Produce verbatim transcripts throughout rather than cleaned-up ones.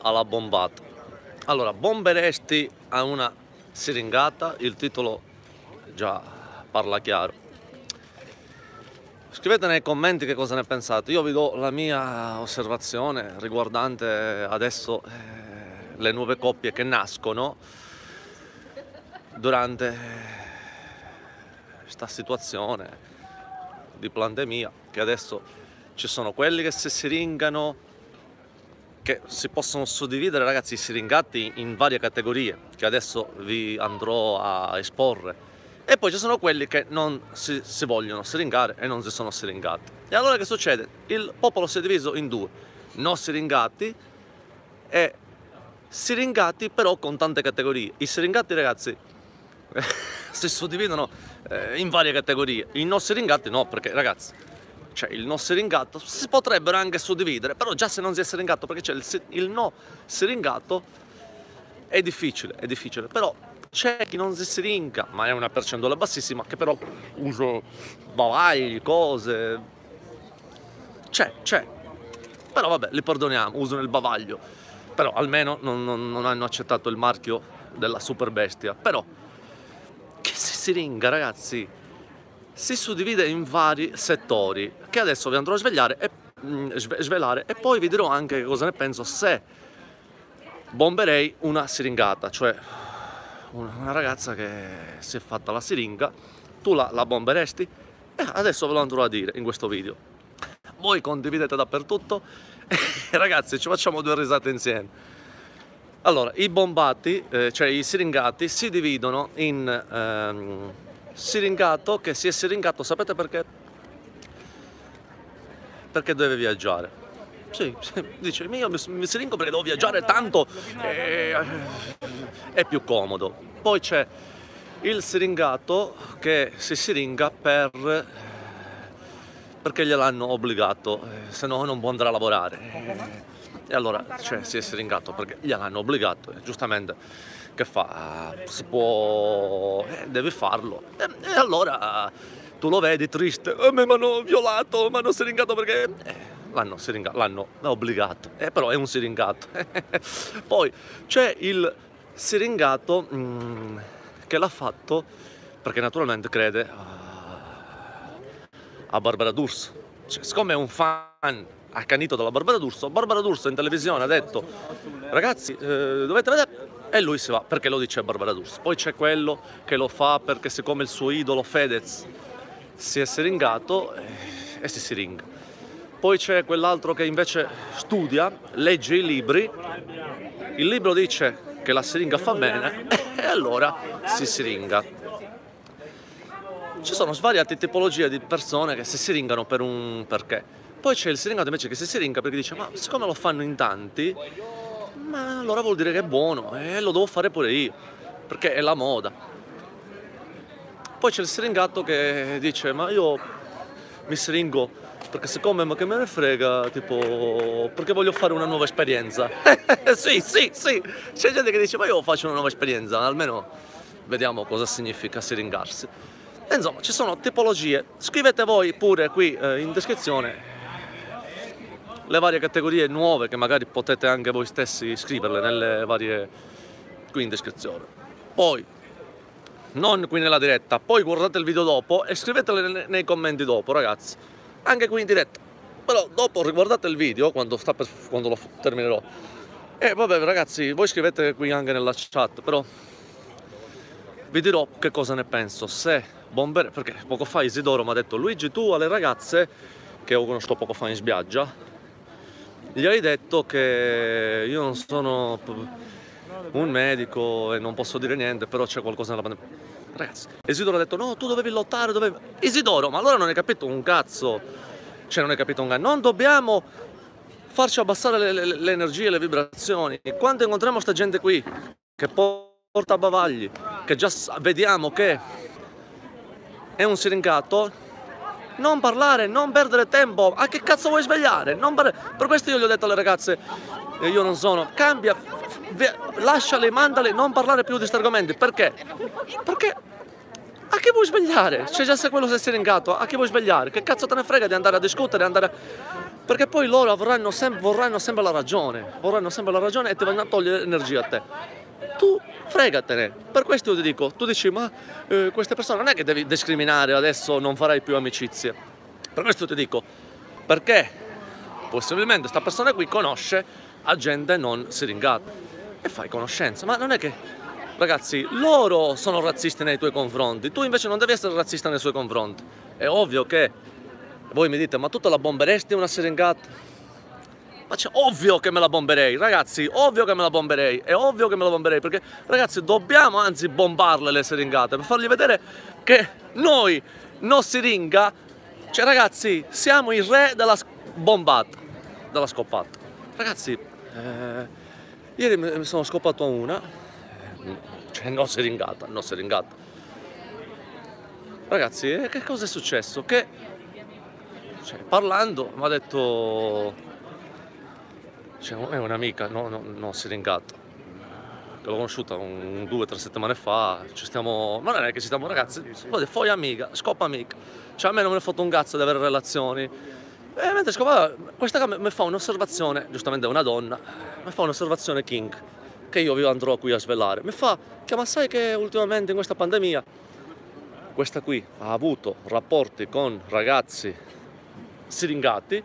alla bombata. Allora, bomberesti a una siringata? Il titolo già parla chiaro. Scrivete nei commenti che cosa ne pensate. Io vi do la mia osservazione riguardante adesso eh, le nuove coppie che nascono durante questa situazione di pandemia, che adesso ci sono quelli che si siringano, che si possono suddividere, ragazzi, i siringati in varie categorie che adesso vi andrò a esporre, e poi ci sono quelli che non si, si vogliono siringare e non si sono siringati. E allora che succede? Il popolo si è diviso in due: non siringati e siringati però con tante categorie. I siringati, ragazzi, si suddividono eh, in varie categorie. I non siringati no, perché, ragazzi, cioè il no siringato si potrebbero anche suddividere, però già se non si è siringato, perché c'è il, il no siringato, è difficile, è difficile. Però c'è chi non si siringa, ma è una percentuale bassissima, che però usa bavagli, cose, c'è, c'è. Però vabbè, li perdoniamo, usano il bavaglio, però almeno non, non, non hanno accettato il marchio della super bestia. Però che si siringa, ragazzi, si suddivide in vari settori che adesso vi andrò a svegliare e, mh, svelare, e poi vi dirò anche cosa ne penso se bomberei una siringata, cioè una ragazza che si è fatta la siringa. Tu la, la bomberesti? E adesso ve lo andrò a dire in questo video. Voi condividete dappertutto e ragazzi, ci facciamo due risate insieme. Allora, i bombati, eh, cioè i siringati, si dividono in ehm, siringato che si è siringato, sapete perché? Perché deve viaggiare. Sì, dice, io mi siringo perché devo viaggiare tanto e è più comodo. Poi c'è il siringato che si siringa per perché gliel'hanno obbligato, se no non può andare a lavorare. E allora, cioè, si è siringato perché gliel'hanno obbligato, e giustamente che fa? Si può, eh, devi farlo. E, e allora tu lo vedi triste, a me mi hanno violato, mi hanno siringato perché eh, l'hanno siringato, l'hanno obbligato, eh, però è un siringato. Poi c'è il siringato mh, che l'ha fatto perché naturalmente crede a, a Barbara D'Urso. Cioè, siccome è un fan accanito della Barbara D'Urso, Barbara D'Urso in televisione ha detto, ragazzi, eh, dovete vedere, e lui si va perché lo dice Barbara D'Urso. Poi c'è quello che lo fa perché siccome il suo idolo Fedez si è siringato eh, e si siringa. Poi c'è quell'altro che invece studia, legge i libri, il libro dice che la siringa fa bene e allora si siringa. Ci sono svariate tipologie di persone che si siringano per un perché. Poi c'è il siringato invece che si siringa perché dice, ma siccome lo fanno in tanti, ma allora vuol dire che è buono e lo devo fare pure io, perché è la moda. Poi c'è il siringato che dice, ma io mi siringo perché siccome ma che me ne frega, tipo, perché voglio fare una nuova esperienza. Sì, sì, sì, c'è gente che dice, ma io faccio una nuova esperienza, almeno vediamo cosa significa siringarsi. E insomma, ci sono tipologie. Scrivete voi pure qui eh, in descrizione le varie categorie nuove, che magari potete anche voi stessi scriverle nelle varie qui in descrizione. Poi, non qui nella diretta, poi guardate il video dopo e scrivetele nei commenti dopo, ragazzi. Anche qui in diretta. Però dopo riguardate il video, quando, sta per, quando lo terminerò. E vabbè, ragazzi, voi scrivete qui anche nella chat, però vi dirò che cosa ne penso. Se bomber... perché poco fa Isidoro mi ha detto, Luigi, tu alle ragazze, che ho conosciuto poco fa in spiaggia, gli hai detto che io non sono un medico e non posso dire niente, però c'è qualcosa nella pandemia. Ragazzi, Isidoro ha detto, no, tu dovevi lottare, dovevi... Isidoro, ma allora non hai capito un cazzo. Cioè, non hai capito un cazzo. Non dobbiamo farci abbassare le, le, le energie, le vibrazioni. Quando incontriamo sta gente qui, che porta bavagli, che già vediamo che è un siringato, non parlare, non perdere tempo. A che cazzo vuoi svegliare? Non per... per questo io gli ho detto alle ragazze, e io non sono, cambia, lasciale, mandale, non parlare più di questi argomenti. Perché? Perché a che vuoi svegliare? Cioè, già se quello si è siringato, a che vuoi svegliare? Che cazzo te ne frega di andare a discutere, andare a... Perché poi loro avranno sem- vorranno sempre la ragione, vorranno sempre la ragione e ti vanno a togliere energia a te. Tu fregatene, per questo io ti dico, tu dici ma eh, queste persone non è che devi discriminare, adesso non farai più amicizie. Per questo ti dico, perché possibilmente questa persona qui conosce agente non siringata e fai conoscenza, ma non è che, ragazzi, loro sono razzisti nei tuoi confronti, tu invece non devi essere razzista nei suoi confronti. È ovvio che voi mi dite, ma tu te la bomberesti una siringata? Ma c'è ovvio che me la bomberei, ragazzi, ovvio che me la bomberei, è ovvio che me la bomberei, perché ragazzi dobbiamo anzi bombarle le siringate per fargli vedere che noi, non siringa, cioè ragazzi, siamo i re della bombata, della scoppata. Ragazzi, eh, ieri mi sono scoppato una, cioè non siringata, non siringata. Ragazzi, eh, che cosa è successo? Che, cioè, parlando, mi ha detto... Cioè, è un'amica, no, no, non siringata, che l'ho conosciuta un, due o tre settimane fa, ci stiamo, ma non è che ci stiamo ragazzi, poi amica, scopa amica, cioè a me non me ne foto un cazzo di avere relazioni, e mentre scopava, questa qua mi fa un'osservazione, giustamente è una donna, mi fa un'osservazione king, che io vi andrò qui a svelare, mi fa, che ma sai che ultimamente in questa pandemia, questa qui ha avuto rapporti con ragazzi siringati,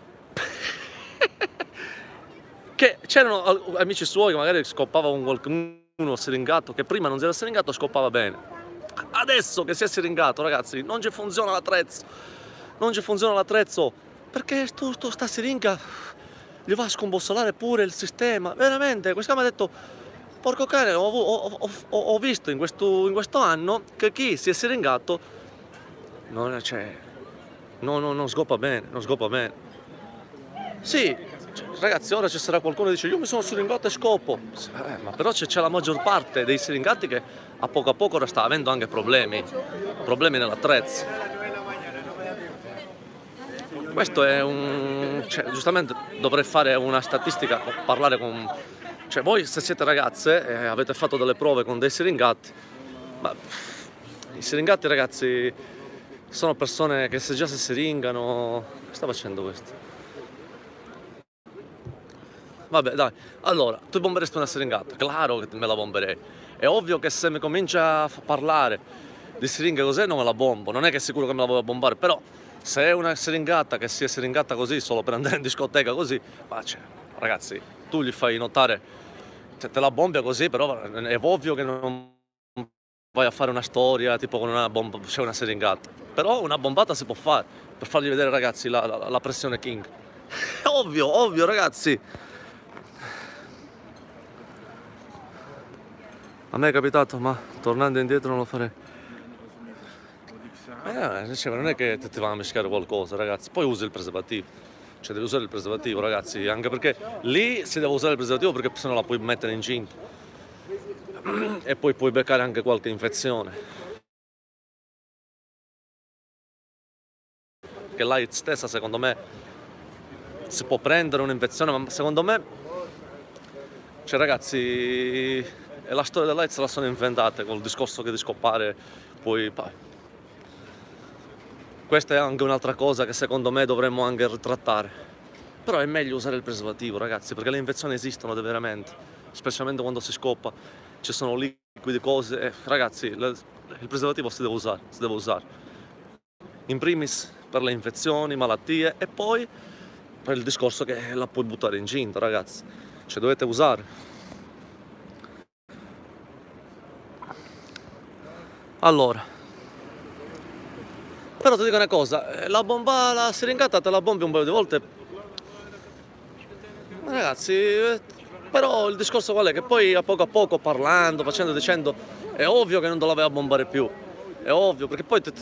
che c'erano amici suoi che magari scoppava con qualcuno siringato che prima non si era siringato scoppava bene. Adesso che si è siringato, ragazzi, non ci funziona l'attrezzo, non ci funziona l'attrezzo perché tu, tu sta siringa gli va a scombussolare pure il sistema. Veramente, questo mi ha detto, porco cane, ho, ho, ho, ho visto in questo, in questo anno che chi si è siringato non, cioè, no, no, non scoppa bene, non scoppa bene. Sì. Ragazzi, ora ci sarà qualcuno che dice io mi sono siringato e scopo, eh, ma però c'è la maggior parte dei siringati che a poco a poco ora sta avendo anche problemi, problemi nell'attrezzo. Questo è un... cioè, giustamente dovrei fare una statistica, parlare con... cioè voi se siete ragazze e avete fatto delle prove con dei siringati, ma i siringati ragazzi sono persone che se già si siringano... Che sta facendo questo? Vabbè dai, allora, tu bomberesti una siringata? Claro che me la bomberei. È ovvio che se mi comincia a parlare di siringhe così non me la bombo, non è che è sicuro che me la voglio bombare, però se è una siringata che si è siringata così solo per andare in discoteca così, ma cioè, ragazzi, tu gli fai notare, cioè, te la bombi così, però è ovvio che non vai a fare una storia tipo con una bomba, c'è una siringata, però una bombata si può fare per fargli vedere ragazzi la, la, la pressione king. È ovvio, ovvio ragazzi. A me è capitato, ma tornando indietro non lo farei. Eh, cioè, non è che ti vanno a mischiare qualcosa, ragazzi. Poi usi il preservativo. Cioè, devi usare il preservativo, ragazzi. Anche perché lì si deve usare il preservativo perché se no la puoi mettere incinta. E poi puoi beccare anche qualche infezione. Che l'AIDS stessa, secondo me, si può prendere un'infezione, ma secondo me... Cioè, ragazzi... E la storia dell'AIDS la sono inventate col discorso che di scoppare poi... Questa è anche un'altra cosa che secondo me dovremmo anche ritrattare. Però è meglio usare il preservativo, ragazzi, perché le infezioni esistono veramente, specialmente quando si scoppa, ci sono liquidi, cose, e, ragazzi, le, il preservativo si deve usare, si deve usare. In primis per le infezioni, malattie e poi per il discorso che la puoi buttare incinta, ragazzi. Cioè dovete usare. Allora, però ti dico una cosa, la bomba, la siringata te la bombi un paio di volte, ragazzi, però il discorso qual è? Che poi a poco a poco parlando, facendo, dicendo, è ovvio che non te la vai a bombare più, è ovvio, perché poi te...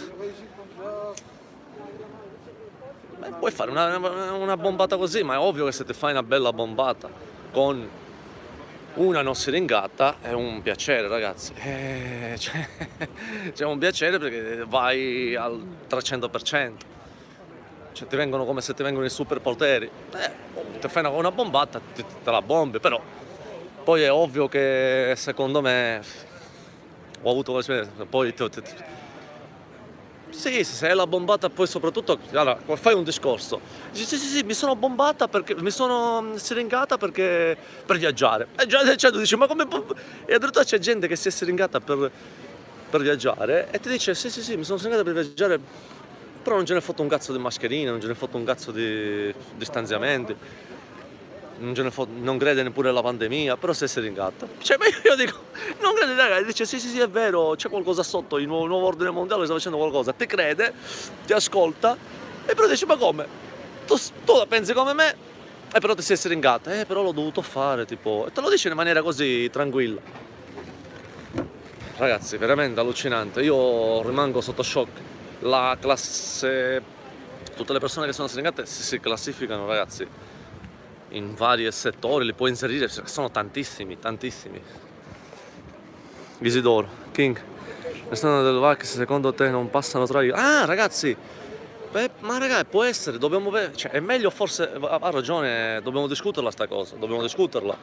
Beh, puoi fare una, una bombata così, ma è ovvio che se ti fai una bella bombata con una non siringata è un piacere, ragazzi. Eh, cioè, c'è un piacere perché vai al trecento per cento. Cioè, ti vengono come se ti vengono i superpoteri. Eh, ti fai una, una bombata, te, te la bombi, però. Poi è ovvio che secondo me ho avuto quella esperienza. Poi ti, ti, Sì, se sei la bombata poi soprattutto allora, fai un discorso. Dici: "Sì, sì, sì, mi sono bombata perché mi sono, mhmm, siringata perché per viaggiare". E già cioè tu dici: "Ma come po" e addirittura c'è gente che si è siringata per per viaggiare e ti dice: "Sì, sì, sì, mi sono siringata per viaggiare, però non ce ne è fatto un cazzo di mascherine, non ce ne è fatto un cazzo di distanziamenti, non ce ne fo non crede neppure alla pandemia, però si è siringata". Cioè, ma io dico: "Non crede raga", dice: "Sì, sì, sì, è vero, c'è qualcosa sotto, il nuovo nuovo ordine mondiale sta facendo qualcosa". Ti crede, ti ascolta e però dici: "Ma come? Tu s tu la pensi come me, e però ti sei siringata". "Eh, però l'ho dovuto fare", tipo e te lo dice in maniera così tranquilla. Ragazzi, veramente allucinante. Io rimango sotto shock. La classe tutte le persone che sono siringate si si classificano, ragazzi, in vari settori, li puoi inserire, sono tantissimi, tantissimi. Isidoro, King, le strade del Vax secondo te non passano tra i... Ah, ragazzi, beh, ma ragazzi, può essere, dobbiamo vedere, cioè, è meglio forse, ha ha ragione, dobbiamo discuterla sta cosa, dobbiamo discuterla.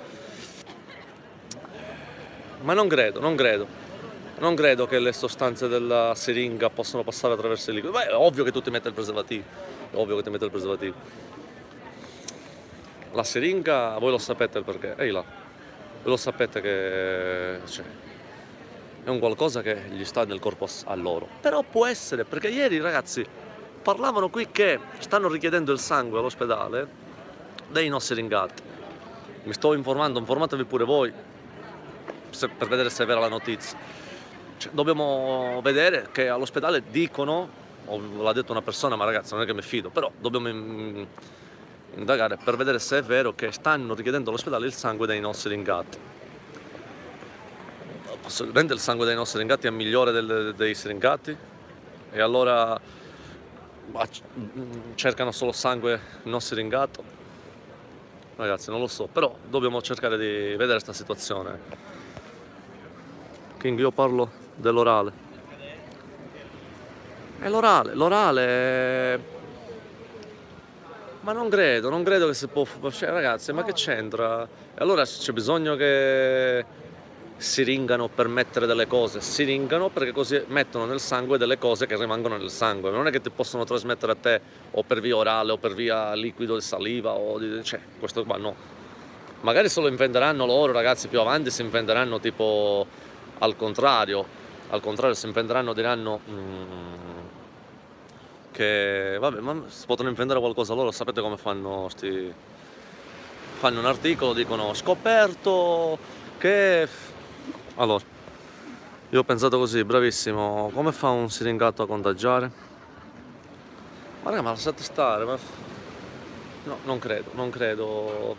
Ma non credo, non credo. Non credo che le sostanze della siringa possano passare attraverso il liquido. Beh, è ovvio che tu ti metti il preservativo, è ovvio che ti metti il preservativo. La siringa, voi lo sapete il perché, ehi là, voi lo sapete che cioè, è un qualcosa che gli sta nel corpo a loro. Però può essere, perché ieri ragazzi parlavano qui che stanno richiedendo il sangue all'ospedale dei non siringati. Mi sto informando, informatevi pure voi se, per vedere se è vera la notizia. Cioè, dobbiamo vedere che all'ospedale dicono, o l'ha detto una persona, ma ragazzi non è che mi fido, però dobbiamo in, indagare per vedere se è vero che stanno richiedendo all'ospedale il sangue dei non siringati. Possibilmente il sangue dei non siringati è migliore del, dei siringati e allora cercano solo sangue non siringato. Ragazzi non lo so, però dobbiamo cercare di vedere questa situazione. King, io parlo dell'orale. È l'orale, l'orale... Ma non credo, non credo che si può... Cioè, ragazzi, ma che c'entra? E allora c'è bisogno che siringano per mettere delle cose. Siringano perché così mettono nel sangue delle cose che rimangono nel sangue. Non è che ti possono trasmettere a te o per via orale o per via liquido di saliva o di... Cioè, questo qua no. Magari se lo inventeranno loro, ragazzi, più avanti si inventeranno tipo al contrario. Al contrario, si inventeranno, diranno... Mm, che vabbè, ma si potranno inventare qualcosa loro, sapete come fanno sti... fanno un articolo, dicono scoperto che... Allora, io ho pensato così, bravissimo, come fa un siringato a contagiare? Ma raga, ma lasciate stare, ma... No, non credo, non credo...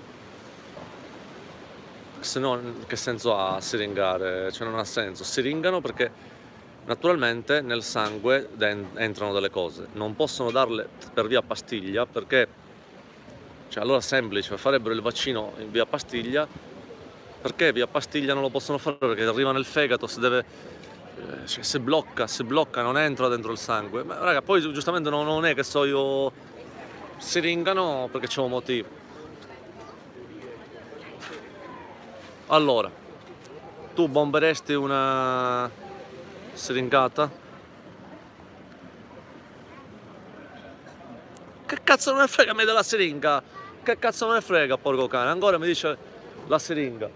Se no, che senso ha siringare? Cioè non ha senso, siringano perché... Naturalmente nel sangue entrano delle cose, non possono darle per via pastiglia perché, cioè allora semplice, farebbero il vaccino in via pastiglia, perché via pastiglia non lo possono fare perché arriva nel fegato, si deve, cioè, si blocca, si blocca, non entra dentro il sangue. Ma raga, poi giustamente non, non è che so io, siringano perché c'è un motivo. Allora, tu bomberesti una... siringata? Che cazzo non ne frega a me della siringa? Che cazzo non ne frega, porco cane? Ancora mi dice la siringa.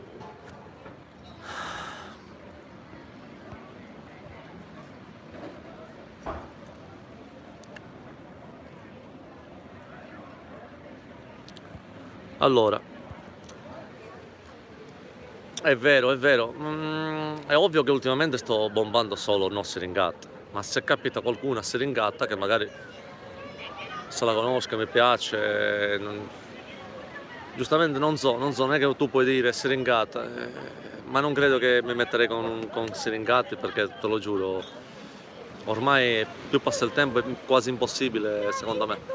Allora, è vero, è vero. Mm, è ovvio che ultimamente sto bombando solo non siringate, ma se capita qualcuna siringata che magari se la conosca, mi piace, non... giustamente non so, non so, non è che tu puoi dire siringata, eh, ma non credo che mi metterei con, con siringati perché te lo giuro, ormai più passa il tempo è quasi impossibile secondo me.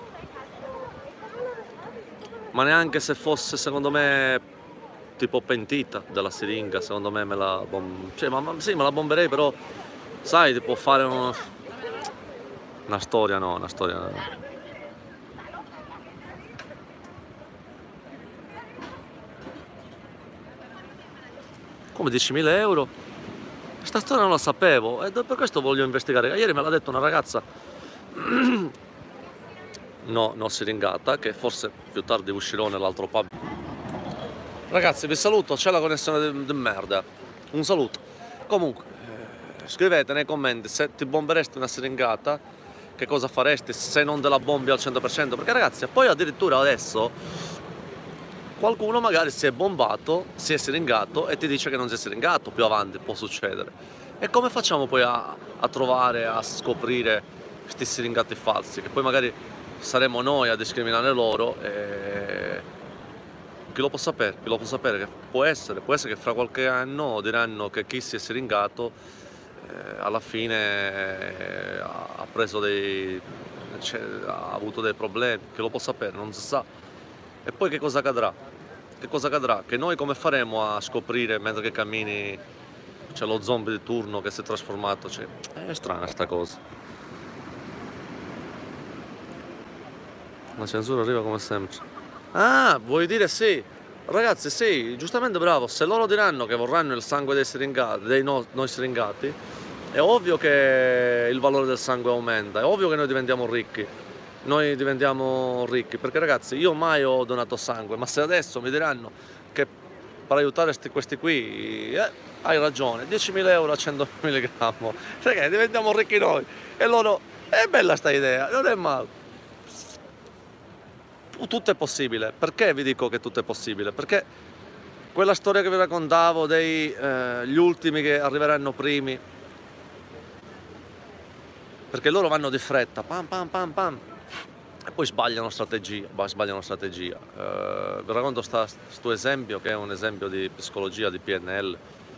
Ma neanche se fosse secondo me tipo pentita della siringa, secondo me me la bom... cioè, ma, ma, sì, me la bomberei, però sai, ti può fare uno... una storia, no, una storia no. Come diecimila euro? Sta storia non la sapevo ed è per questo voglio investigare. Ieri me l'ha detto una ragazza, no, non siringata, che forse più tardi uscirò nell'altro pub. Ragazzi, vi saluto, c'è la connessione di, di merda. Un saluto. Comunque, eh, scrivete nei commenti se ti bomberesti una siringata, che cosa faresti se non te la bombi al cento per cento. Perché ragazzi, poi addirittura adesso qualcuno magari si è bombato, si è siringato e ti dice che non si è siringato, più avanti può succedere. E come facciamo poi a, a trovare, a scoprire questi siringati falsi? Che poi magari saremo noi a discriminare loro e chi lo può sapere, chi lo può sapere, che può essere, può essere che fra qualche anno diranno che chi si è siringato eh, alla fine eh, ha preso dei, cioè, ha avuto dei problemi, chi lo può sapere, non si sa. E poi che cosa accadrà? Che cosa accadrà? Che noi come faremo a scoprire mentre che cammini c'è lo zombie di turno che si è trasformato? Cioè, è strana sta cosa. La censura arriva come sempre. Ah, vuoi dire sì? Ragazzi, sì, giustamente bravo. Se loro diranno che vorranno il sangue dei siringati, dei no, noi siringati, è ovvio che il valore del sangue aumenta, è ovvio che noi diventiamo ricchi. Noi diventiamo ricchi, perché ragazzi io mai ho donato sangue, ma se adesso mi diranno che per aiutare sti, questi qui, eh, hai ragione, diecimila euro a cento milligrammi, perché diventiamo ricchi noi, e loro, è bella sta idea, non è male. Tutto è possibile, perché vi dico che tutto è possibile? Perché quella storia che vi raccontavo dei eh, gli ultimi che arriveranno primi, perché loro vanno di fretta, pam pam pam pam, e poi sbagliano strategia, sbagliano strategia. Uh, vi racconto questo esempio che è un esempio di psicologia di P N L.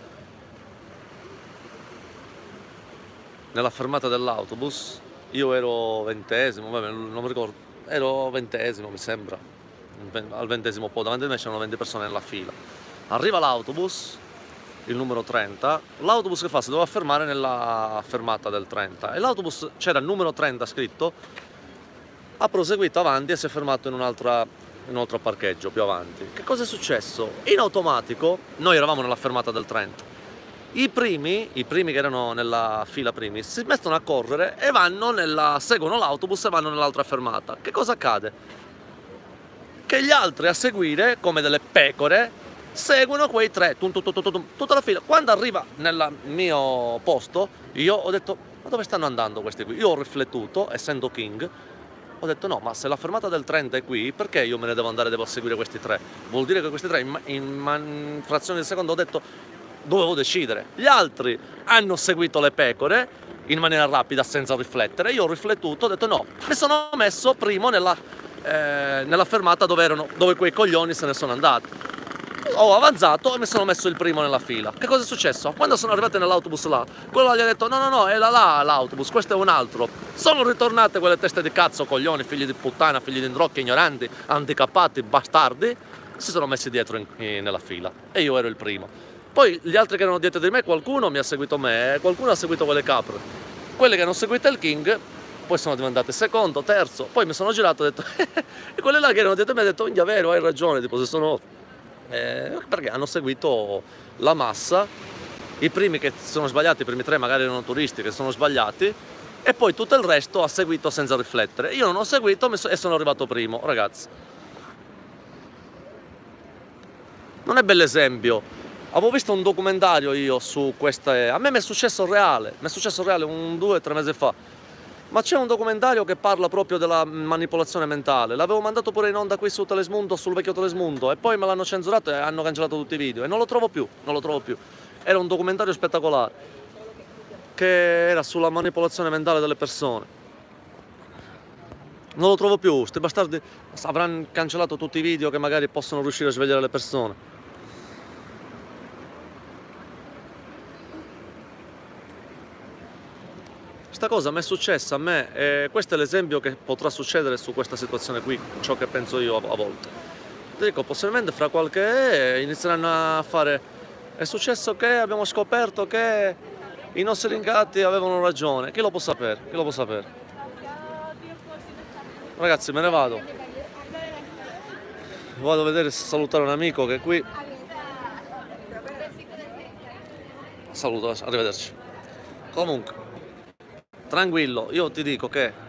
Nella fermata dell'autobus, io ero ventesimo, vabbè, non mi ricordo, ero ventesimo mi sembra, al ventesimo po', davanti a me c'erano venti persone nella fila. Arriva l'autobus, il numero trenta, l'autobus che fa? Si doveva fermare nella fermata del trenta e l'autobus c'era il numero trenta scritto, ha proseguito avanti e si è fermato in, un'altra, in un altro parcheggio più avanti. Che cosa è successo? In automatico, noi eravamo nella fermata del trenta, i primi, i primi che erano nella fila primi, si mettono a correre e vanno nella, seguono l'autobus e vanno nell'altra fermata. Che cosa accade? Che gli altri a seguire, come delle pecore, seguono quei tre, tum, tum, tum, tum, tum, tutta la fila. Quando arriva nel mio posto, io ho detto, ma dove stanno andando questi qui? Io ho riflettuto, essendo King, ho detto no, ma se la fermata del trenta è qui, perché io me ne devo andare e devo seguire questi tre? Vuol dire che questi tre in, in frazione di secondo ho detto dovevo decidere. Gli altri hanno seguito le pecore in maniera rapida senza riflettere, io ho riflettuto, ho detto no, mi sono messo primo nella, eh, nella fermata dove, erano, dove quei coglioni se ne sono andati. Ho avanzato e mi sono messo il primo nella fila. Che cosa è successo? Quando sono arrivati nell'autobus là, quello gli ha detto no no no, è là là l'autobus, questo è un altro. Sono ritornate quelle teste di cazzo, coglioni, figli di puttana, figli di indrocchi, ignoranti, handicappati, bastardi, si sono messi dietro in, in, nella fila e io ero il primo. Poi gli altri che erano dietro di me, qualcuno mi ha seguito me, qualcuno ha seguito quelle capre. Quelli che hanno seguito il King poi sono diventate secondo, terzo, poi mi sono girato e ho detto e quelli là che erano dietro me mi ha detto minchia vero, hai ragione, tipo se sono Eh, perché hanno seguito la massa, i primi che si sono sbagliati, i primi tre magari erano turisti che sono sbagliati e poi tutto il resto ha seguito senza riflettere. Io non ho seguito e sono arrivato primo, ragazzi. Non è bell'esempio. Avevo visto un documentario io su queste, a me mi è successo reale, mi è successo reale un due o tre mesi fa. Ma c'è un documentario che parla proprio della manipolazione mentale, l'avevo mandato pure in onda qui su Telesmundo, sul vecchio Telesmundo, e poi me l'hanno censurato e hanno cancellato tutti i video e non lo trovo più, non lo trovo più. Era un documentario spettacolare, che era sulla manipolazione mentale delle persone. Non lo trovo più, sti bastardi avranno cancellato tutti i video che magari possono riuscire a svegliare le persone. Questa cosa mi è successa a me e questo è l'esempio che potrà succedere su questa situazione qui, ciò che penso io a volte. Ti dico, possibilmente fra qualche inizieranno a fare, è successo che abbiamo scoperto che i nostri ringati avevano ragione, chi lo può sapere, chi lo può sapere. Ragazzi, me ne vado, vado a vedere, salutare un amico che è qui. saluto, arrivederci. Comunque, tranquillo, io ti dico che